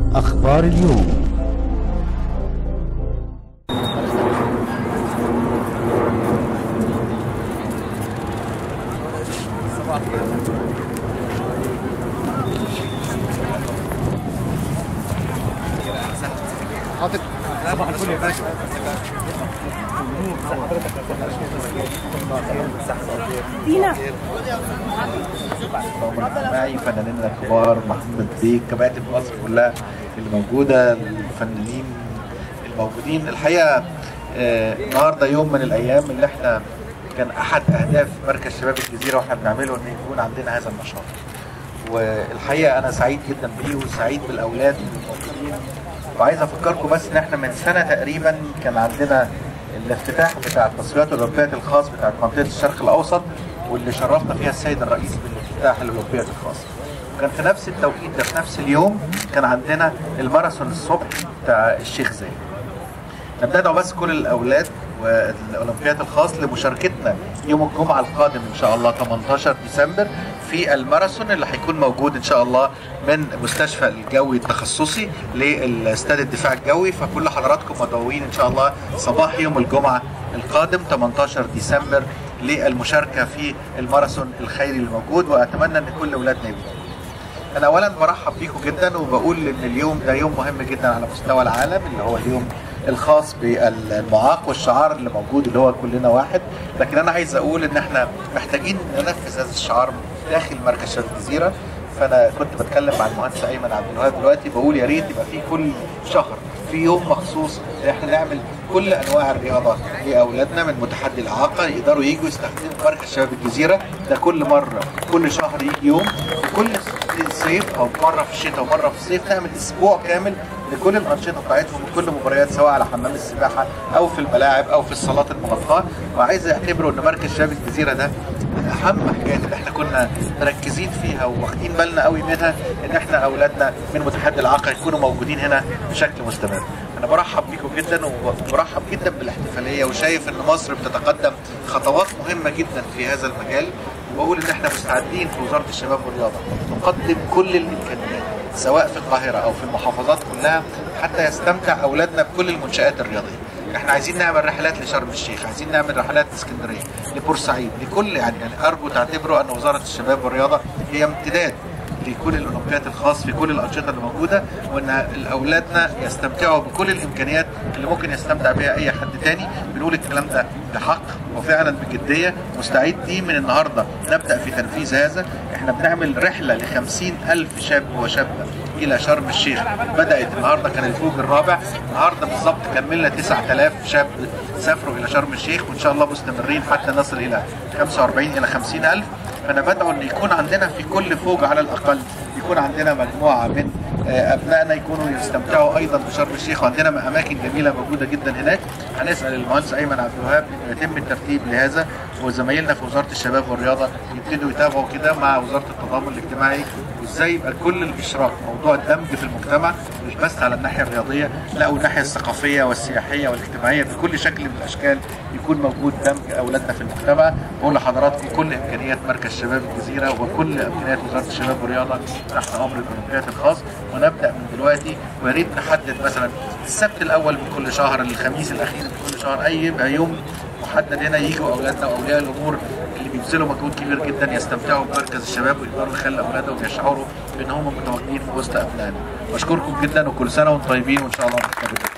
أخبار اليوم. صباح الفل يا باشا. دينا معي فنانين الكبار، محمد بيك، كباتن مصر كلها اللي موجوده، الفنانين الموجودين. الحقيقه النهارده يوم من الايام اللي احنا كان احد اهداف مركز شباب الجزيره واحنا بنعمله ان يكون عندنا هذا النشاط. والحقيقه انا سعيد جدا بيه وسعيد بالاولاد الموجودين. وعايز افكركم بس ان احنا من سنه تقريبا كان عندنا الافتتاح بتاع التصفيات الاولمبيه الخاص بتاع منطقه الشرق الاوسط، واللي شرفنا فيها السيد الرئيس بالافتتاح الاولمبيه الخاص. وكان في نفس التوقيت ده في نفس اليوم كان عندنا الماراثون الصبح بتاع الشيخ زايد. نبدأ بس كل الاولاد والاولمبياد الخاص لمشاركتنا يوم الجمعه القادم ان شاء الله 18 ديسمبر في الماراثون اللي هيكون موجود ان شاء الله من مستشفى الجوي التخصصي لاستاد الدفاع الجوي. فكل حضراتكم مدعوين ان شاء الله صباح يوم الجمعه القادم 18 ديسمبر للمشاركه في الماراثون الخيري الموجود، واتمنى ان كل اولادنا يبقوا. انا اولا برحب بيكم جدا وبقول ان اليوم ده يوم مهم جدا على مستوى العالم، اللي هو اليوم الخاص بالمعاق والشعار اللي موجود اللي هو كلنا واحد. لكن انا عايز اقول ان احنا محتاجين ننفذ هذا الشعار داخل مركز شباب الجزيره. فانا كنت بتكلم مع المهندس ايمن عبد الوهاب دلوقتي بقول يا ريت يبقى في كل شهر في يوم مخصوص احنا نعمل كل انواع الرياضه لاولادنا من متحدي الاعاقه يقدروا يجوا يستخدموا مركز شباب الجزيره. ده كل مره كل شهر يجي يوم، كل صيف او مره في الشتاء ومره في الصيف نعمل اسبوع كامل لكل الانشطه بتاعتهم وكل مباريات سواء على حمام السباحه او في الملاعب او في الصالات المغطاه. وعايز اعتبره ان مركز شباب الجزيره ده من اهم الحاجات اللي احنا كنا مركزين فيها وواخدين بالنا قوي منها، ان احنا اولادنا من متحدي الاعاقه يكونوا موجودين هنا بشكل مستمر. انا برحب بيكم جدا وبرحب جدا بالاحتفاليه، وشايف ان مصر بتتقدم خطوات مهمه جدا في هذا المجال. وبقول ان احنا مستعدين في وزاره الشباب والرياضه نقدم كل الامكانيات سواء في القاهره او في المحافظات كلها حتى يستمتع اولادنا بكل المنشات الرياضيه. احنا عايزين نعمل رحلات لشرم الشيخ، عايزين نعمل رحلات لاسكندريه، لبورسعيد، لكل يعني ارجو تعتبروا ان وزاره الشباب والرياضه هي امتداد لكل الاولمبياد الخاص في كل الانشطه اللي موجوده، وان اولادنا يستمتعوا بكل الامكانيات اللي ممكن يستمتع بها اي حد تاني. بنقول الكلام ده بحق وفعلا بجديه، مستعدين من النهارده نبدا في تنفيذ هذا. احنا بنعمل رحله ل50,000 شاب وشابه الى شرم الشيخ، بدات النهارده كان الفوج الرابع، النهارده بالظبط كملنا 9000 شاب سافروا الى شرم الشيخ، وان شاء الله مستمرين حتى نصل الى 45 الى 50,000. فانا بدعو ان يكون عندنا في كل فوج على الاقل يكون عندنا مجموعه من ابنائنا يكونوا يستمتعوا ايضا بشرم الشيخ، وعندنا اماكن جميله موجوده جدا هناك. هنسال المهندس ايمن عبد الوهاب يتم الترتيب لهذا، وزمايلنا في وزاره الشباب والرياضه يبتدوا يتابعوا كده مع وزاره التضامن الاجتماعي، وازاي يبقى كل الاشراك موضوع الدمج في المجتمع مش بس على الناحيه الرياضيه، لا والناحيه الثقافيه والسياحيه والاجتماعيه بكل شكل من الاشكال يكون موجود دمج اولادنا في المجتمع. بقول لحضراتكم كل امكانيات مركز شباب الجزيره وكل امكانيات وزاره الشباب والرياضه تحت امر الاولمبياد الخاص، ونبدا من دلوقتي. ويا ريت نحدد مثلا السبت الاول من كل شهر، الخميس الاخير من كل شهر، يبقى يوم محدد هنا يجوا اولادنا واولياء الامور اللي بيبذلوا مجهود كبير جدا يستمتعوا بمركز الشباب ويقدروا يخلوا اولادهم يشعروا بان هم متواجدين في وسط ابنائنا. بشكركم جدا وكل سنه وانتم طيبين، وان شاء الله نستمر.